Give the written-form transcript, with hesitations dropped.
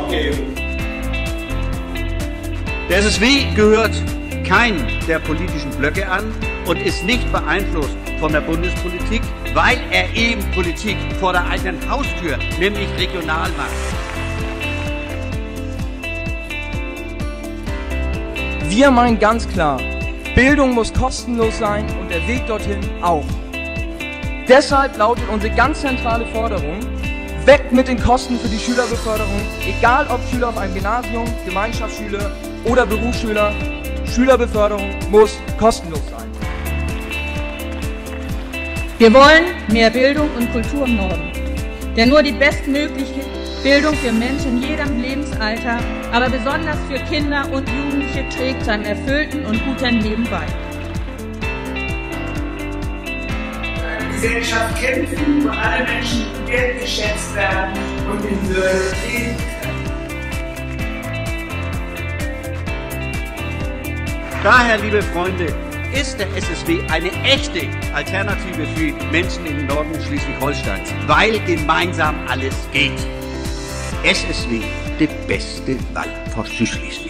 aufgeben. Der SSW gehört keinem der politischen Blöcke an und ist nicht beeinflusst von der Bundespolitik, weil er eben Politik vor der eigenen Haustür, nämlich regional macht. Wir meinen ganz klar, Bildung muss kostenlos sein und der Weg dorthin auch. Deshalb lautet unsere ganz zentrale Forderung: weg mit den Kosten für die Schülerbeförderung, egal ob Schüler auf einem Gymnasium, Gemeinschaftsschüler oder Berufsschüler. Schülerbeförderung muss kostenlos sein. Wir wollen mehr Bildung und Kultur im Norden. Denn nur die bestmögliche Bildung für Menschen in jedem Lebensalter, aber besonders für Kinder und Jugendliche, trägt zu einem erfüllten und guten Leben bei. Eine Gesellschaft kämpfen, wo alle Menschen wertgeschätzt werden und in Würde leben können. Daher, liebe Freunde, ist der SSW eine echte Alternative für Menschen im Norden Schleswig-Holsteins, weil gemeinsam alles geht. SSW, die beste Wahl für Südschleswig.